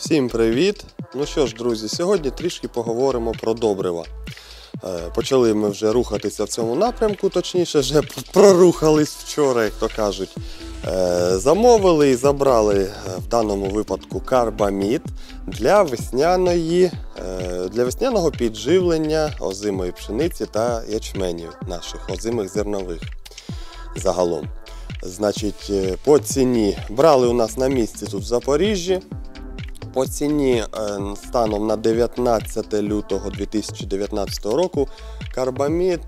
Всім привіт! Ну що ж, друзі, сьогодні трішки поговоримо про добрива. Почали ми вже рухатися в цьому напрямку, точніше, вже прорухались вчора, як то кажуть. Замовили і забрали в даному випадку карбамід для весняного підживлення озимої пшениці та ячменів наших озимих зернових загалом. Значить, по ціні брали у нас на місці тут в Запоріжжі. По ціні станом на 19 лютого 2019 року карбамід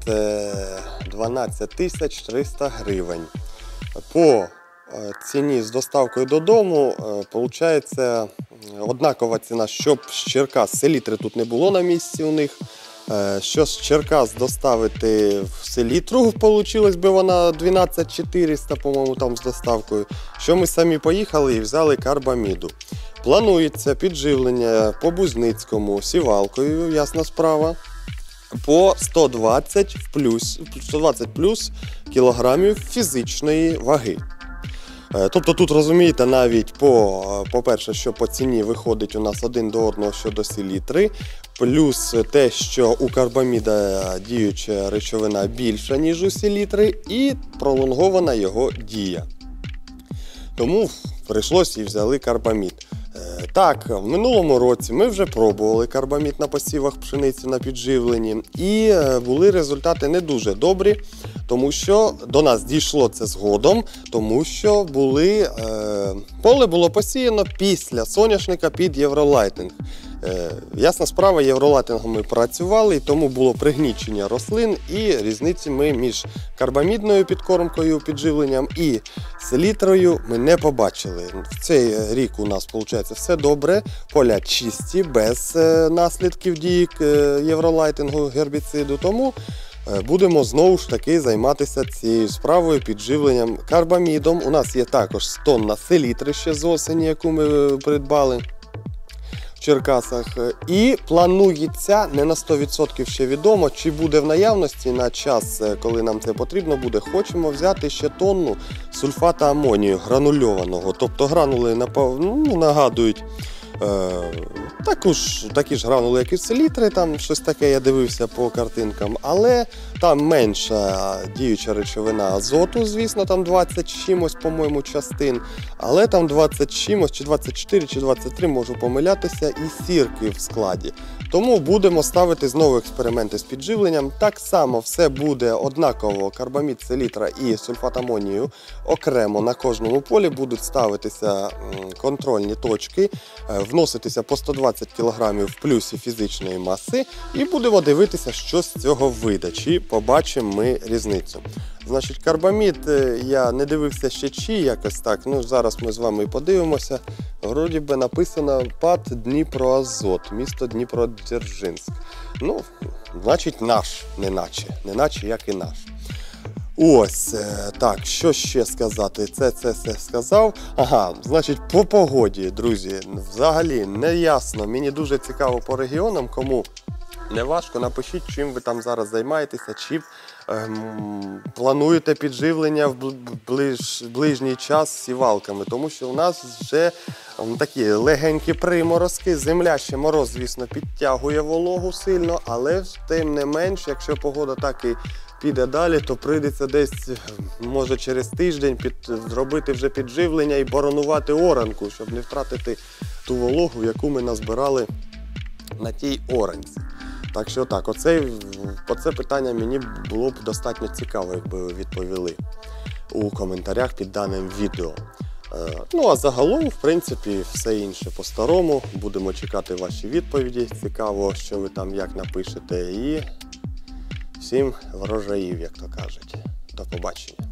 12 300 гривень. По ціні з доставкою додому виходить однакова ціна, щоб з Черкас, селітри тут не було на місці у них. Що з Черкас доставити в селітру, вийшло би вона 12 400, по-моєму, там з доставкою. Що ми самі поїхали і взяли карбаміду. Планується підживлення по Бузницькому сівалкою, ясна справа, по 120 плюс кілограмів фізичної ваги. Тобто тут, розумієте, навіть по-перше, що по ціні виходить у нас один до одного щодо селітри, плюс те, що у карбаміда діюча речовина більша, ніж у селітри, і пролонгована його дія. Тому прийшлося і взяли карбамід. Так, в минулому році ми вже пробували карбамід на посівах пшениці на підживленні, і були результати не дуже добрі, тому що до нас дійшло це згодом, тому що поле було посіяно після соняшника під євролайтинг. Ясна справа, євролайтингом ми працювали, і тому було пригнічення рослин, і різниці ми між карбамідною підкормкою, підживленням і селітрою ми не побачили. В цей рік у нас, виходить, все добре, поля чисті, без наслідків дії євролайтингу, гербіциду, тому будемо знову ж таки займатися цією справою, підживленням карбамідом. У нас є також тонна селітри ще з осені, яку ми придбали в Черкасах, і планується, не на 100% ще відомо, чи буде в наявності на час, коли нам це потрібно буде, хочемо взяти ще тонну сульфата амонію гранульованого. Тобто гранули нагадують такі ж гранули, як і в селітри, там щось таке, я дивився по картинкам, але там менша діюча речовина азоту, звісно, там 20 чимось, по-моєму, частин, але там 20 чимось, чи 24, чи 23, можу помилятися, і сірки в складі. Тому будемо ставити знову експерименти з підживленням. Так само все буде однаково, карбамід, селітра і сульфат амонію окремо на кожному полі будуть ставитися контрольні точки, вноситися по 120 кг в плюсі фізичної маси, і будемо дивитися, що з цього вийде, чи побачимо ми різницю. Значить, карбамід, я не дивився ще чи якось так, зараз ми з вами і подивимося. Вроді би написано ПАТ Дніпроазот, місто Дніпродзержинськ. Значить наш, неначе як і наш. Ось, так, що ще сказати? Це сказав. Значить, по погоді, друзі, взагалі не ясно. Мені дуже цікаво по регіонам, кому не важко, напишіть, чим ви там зараз займаєтеся, чи плануєте підживлення в ближній час сівалками, тому що у нас вже такі легенькі приморозки, земля ще мороз, звісно, підтягує вологу сильно, але тим не менш, якщо погода так і піде далі, то прийдеться десь, може через тиждень зробити вже підживлення і боронувати оранку, щоб не втратити ту вологу, яку ми назбирали на тій оранці. Так що так, по це питання мені було б достатньо цікаво, якби ви відповіли у коментарях під даним відео. А загалом, в принципі, все інше по-старому. Будемо чекати ваші відповіді. Цікаво, що ви там як напишете. І всім врожаїв, як то кажуть. До побачення.